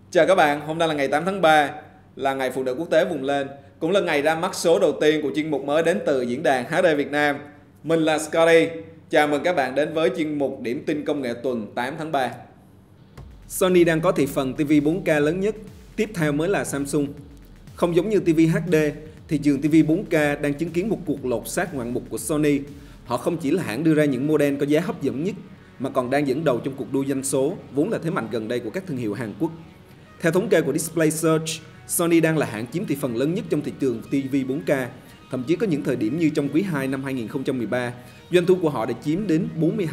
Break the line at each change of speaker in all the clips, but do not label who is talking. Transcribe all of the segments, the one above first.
Chào các bạn, hôm nay là ngày 8 tháng 3, là ngày Phụ nữ Quốc tế vùng lên, cũng là ngày ra mắt số đầu tiên của chuyên mục mới đến từ diễn đàn HD Việt Nam. Mình là Scotty, chào mừng các bạn đến với chuyên mục Điểm tin công nghệ tuần 8 tháng 3. Sony đang có thị phần TV 4K lớn nhất, tiếp theo mới là Samsung. Không giống như TV HD, thị trường TV 4K đang chứng kiến một cuộc lột xác ngoạn mục của Sony. Họ không chỉ là hãng đưa ra những model có giá hấp dẫn nhất, mà còn đang dẫn đầu trong cuộc đua doanh số, vốn là thế mạnh gần đây của các thương hiệu Hàn Quốc. Theo thống kê của Display Search, Sony đang là hãng chiếm thị phần lớn nhất trong thị trường TV 4K. Thậm chí có những thời điểm như trong quý 2 năm 2013, doanh thu của họ đã chiếm đến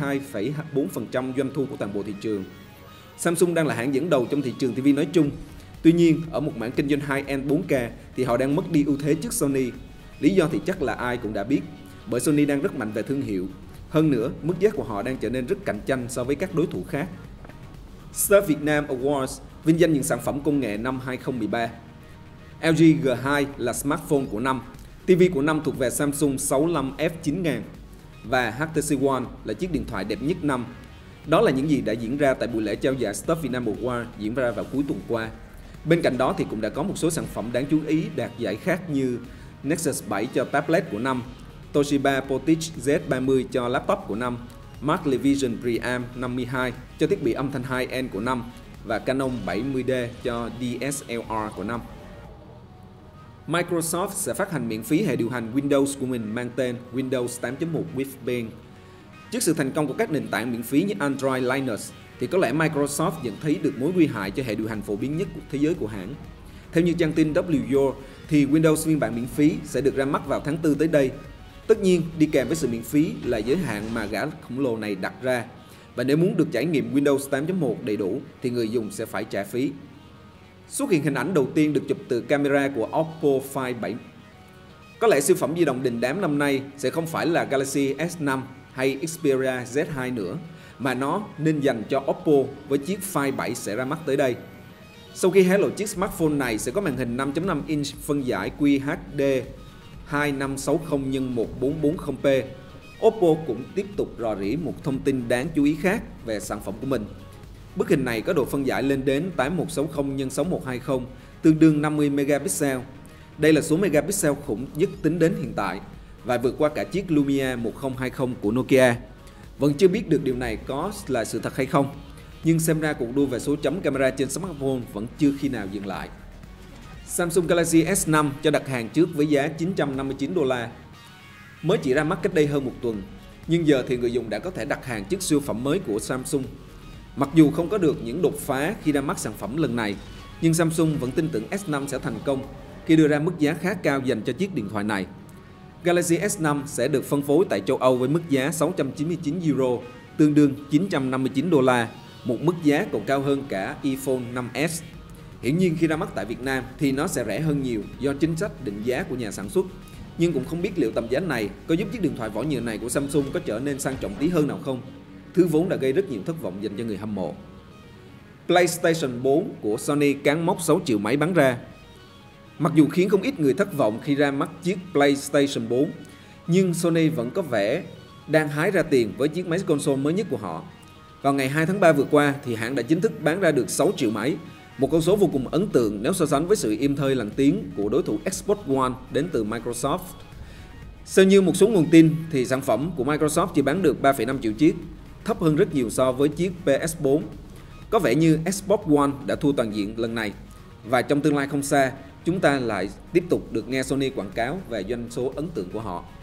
42,4% doanh thu của toàn bộ thị trường. Samsung đang là hãng dẫn đầu trong thị trường TV nói chung. Tuy nhiên, ở một mảng kinh doanh high-end 4K thì họ đang mất đi ưu thế trước Sony. Lý do thì chắc là ai cũng đã biết, bởi Sony đang rất mạnh về thương hiệu. Hơn nữa, mức giá của họ đang trở nên rất cạnh tranh so với các đối thủ khác. Startup Việt Nam Awards vinh danh những sản phẩm công nghệ năm 2013. LG G2 là smartphone của năm, TV của năm thuộc về Samsung 65F9000 và HTC One là chiếc điện thoại đẹp nhất năm. Đó là những gì đã diễn ra tại buổi lễ trao giải Startup Việt Nam Awards diễn ra vào cuối tuần qua. Bên cạnh đó thì cũng đã có một số sản phẩm đáng chú ý đạt giải khác như Nexus 7 cho tablet của năm, Toshiba Portage Z30 cho laptop của năm, Mark Vision Preamp 52 cho thiết bị âm thanh high-end của năm và Canon 70D cho DSLR của năm. Microsoft sẽ phát hành miễn phí hệ điều hành Windows của mình mang tên Windows 8.1 with Bing. Trước sự thành công của các nền tảng miễn phí như Android Linux thì có lẽ Microsoft nhận thấy được mối nguy hại cho hệ điều hành phổ biến nhất của thế giới của hãng. Theo như trang tin WYO thì Windows phiên bản miễn phí sẽ được ra mắt vào tháng 4 tới đây. Tất nhiên, đi kèm với sự miễn phí là giới hạn mà gã khổng lồ này đặt ra. Và nếu muốn được trải nghiệm Windows 8.1 đầy đủ thì người dùng sẽ phải trả phí. Xuất hiện hình ảnh đầu tiên được chụp từ camera của Oppo Find 7. Có lẽ siêu phẩm di động đình đám năm nay sẽ không phải là Galaxy S5 hay Xperia Z2 nữa, mà nó nên dành cho Oppo với chiếc Find 7 sẽ ra mắt tới đây. Sau khi hé lộ chiếc smartphone này sẽ có màn hình 5.5 inch phân giải QHD 2560x1440p, Oppo cũng tiếp tục rò rỉ một thông tin đáng chú ý khác về sản phẩm của mình. Bức hình này có độ phân giải lên đến 8160x6120, tương đương 50 megapixel. Đây là số megapixel khủng nhất tính đến hiện tại và vượt qua cả chiếc Lumia 1020 của Nokia. Vẫn chưa biết được điều này có là sự thật hay không, nhưng xem ra cuộc đua về số chấm camera trên smartphone vẫn chưa khi nào dừng lại. Samsung Galaxy S5 cho đặt hàng trước với giá $959. Mới chỉ ra mắt cách đây hơn một tuần, nhưng giờ thì người dùng đã có thể đặt hàng chiếc siêu phẩm mới của Samsung. Mặc dù không có được những đột phá khi ra mắt sản phẩm lần này, nhưng Samsung vẫn tin tưởng S5 sẽ thành công khi đưa ra mức giá khá cao dành cho chiếc điện thoại này. Galaxy S5 sẽ được phân phối tại châu Âu với mức giá 699 euro, tương đương $959, một mức giá còn cao hơn cả iPhone 5S. Hiển nhiên khi ra mắt tại Việt Nam thì nó sẽ rẻ hơn nhiều do chính sách định giá của nhà sản xuất. Nhưng cũng không biết liệu tầm giá này có giúp chiếc điện thoại vỏ nhựa này của Samsung có trở nên sang trọng tí hơn nào không? Thứ vốn đã gây rất nhiều thất vọng dành cho người hâm mộ. PlayStation 4 của Sony cán mốc 6 triệu máy bán ra. Mặc dù khiến không ít người thất vọng khi ra mắt chiếc PlayStation 4, nhưng Sony vẫn có vẻ đang hái ra tiền với chiếc máy console mới nhất của họ. Vào ngày 2 tháng 3 vừa qua thì hãng đã chính thức bán ra được 6 triệu máy, một con số vô cùng ấn tượng nếu so sánh với sự im hơi lặng tiếng của đối thủ Xbox One đến từ Microsoft. Theo như một số nguồn tin thì sản phẩm của Microsoft chỉ bán được 3,5 triệu chiếc, thấp hơn rất nhiều so với chiếc PS4. Có vẻ như Xbox One đã thua toàn diện lần này, và trong tương lai không xa, chúng ta lại tiếp tục được nghe Sony quảng cáo về doanh số ấn tượng của họ.